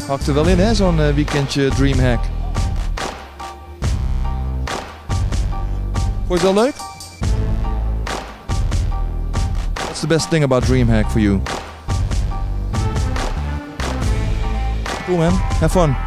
Hakt er wel in, hè, zo'n weekendje DreamHack. Vond je het wel leuk? What's the best thing about DreamHack for you? Cool, man. Have fun.